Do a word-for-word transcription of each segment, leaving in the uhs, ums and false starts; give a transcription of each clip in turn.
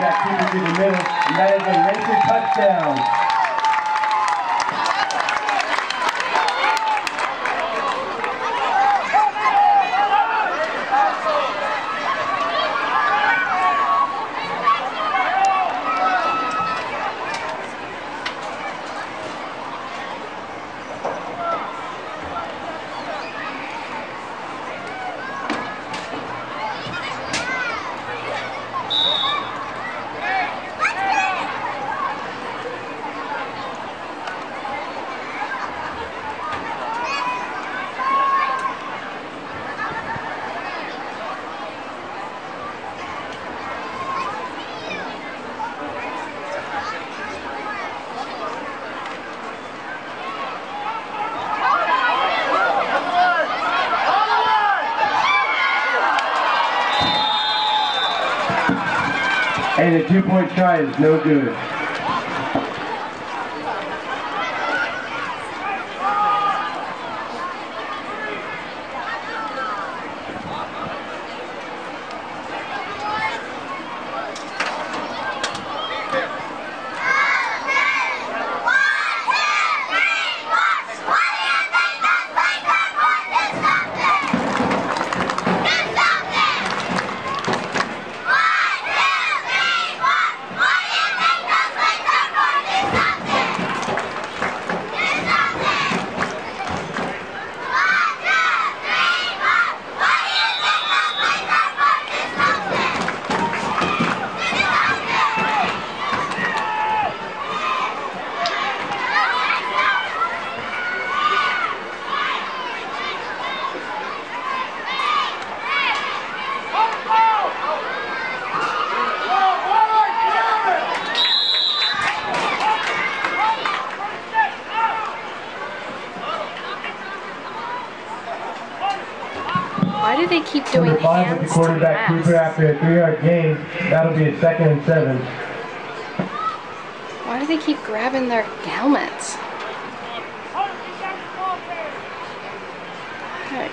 quarterback keeper to the middle, and that is a Racer touchdown. And a two-point try is no good. Why do they keep doing Number five hands with the quarterback to keeper after a three-yard gain. That'll be a second and seven. Why do they keep grabbing their helmets? Heck.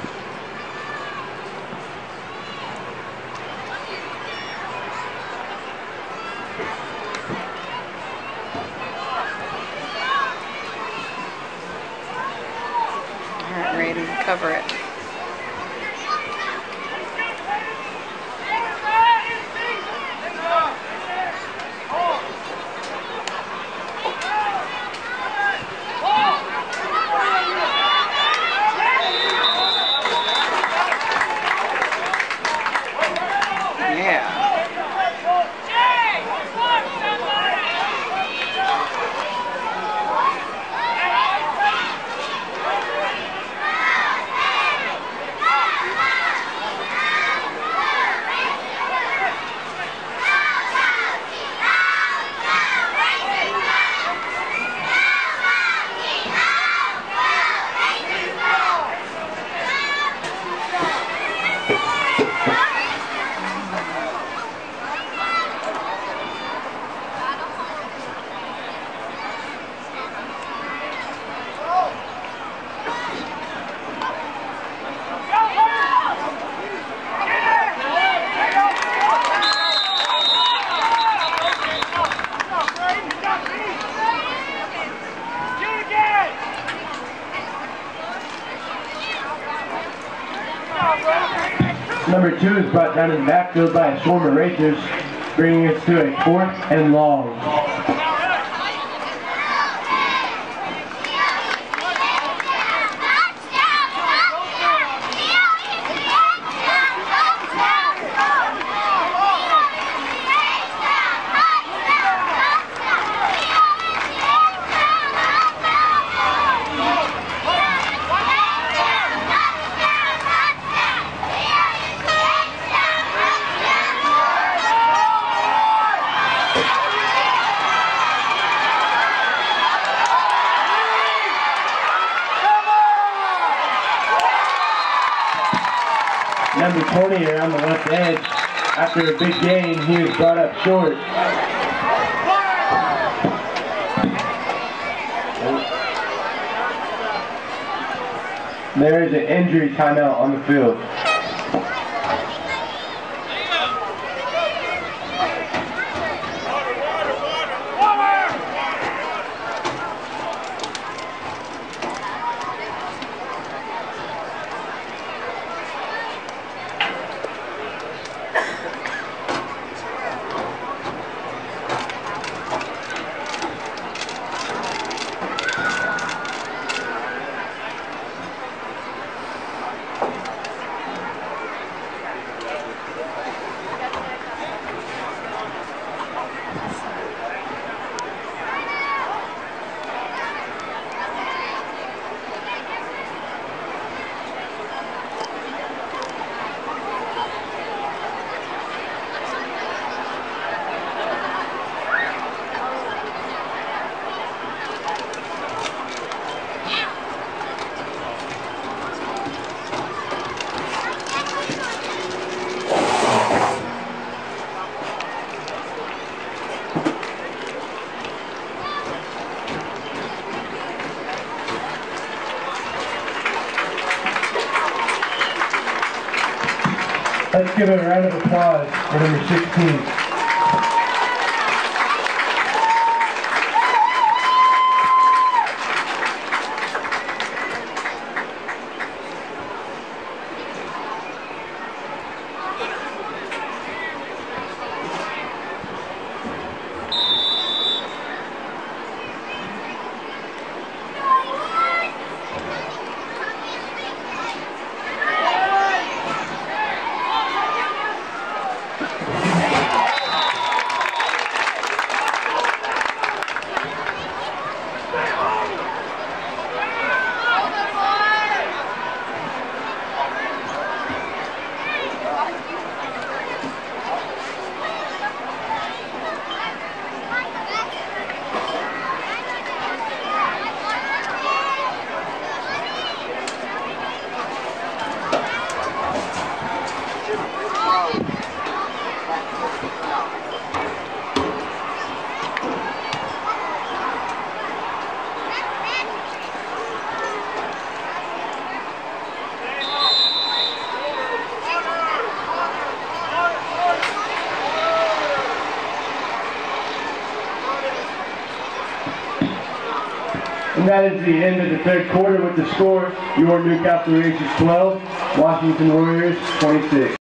All right, Raiden, cover it. Number two is brought down in the backfield by a swarm of Racers, bringing us to a fourth and long. Number twenty around the left edge. After a big gain, he was brought up short. There is an injury timeout on the field. Let's give a round of applause for number sixteen. And that is the end of the third quarter with the score. Your Newcastle Rangers twelve, Washington Warriors twenty-six.